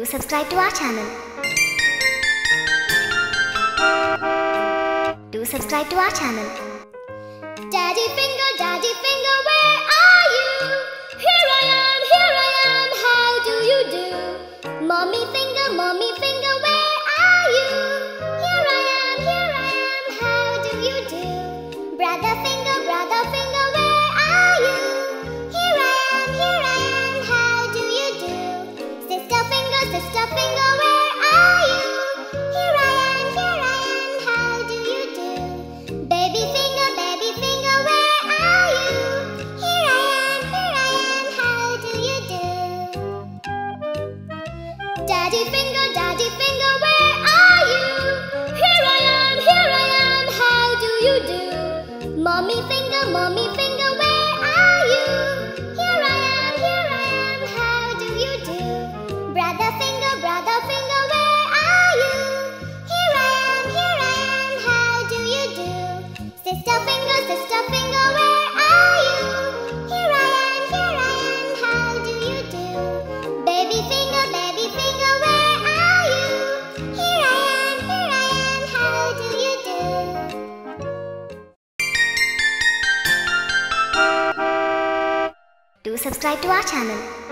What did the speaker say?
subscribe to our channel. Do subscribe to our channel. Daddy finger, where are you? Here I am, how do you do? Mommy finger, where are you? Here I am, how do you do? Brother finger, where are you? Here I am, how do you do? Sister finger, where are you? Here I am, how do you do? Baby finger, where are you? Here I am, how do you do? Daddy finger, where are you? Here I am, how do you do? Mommy finger, where are you? Here I am, how do you do? Brother finger, where are you? Here I am, how do you do? Sister finger, where are you? Here I am, how do you do? Baby finger, where are you? Here I am, how do you do? Do subscribe to our channel.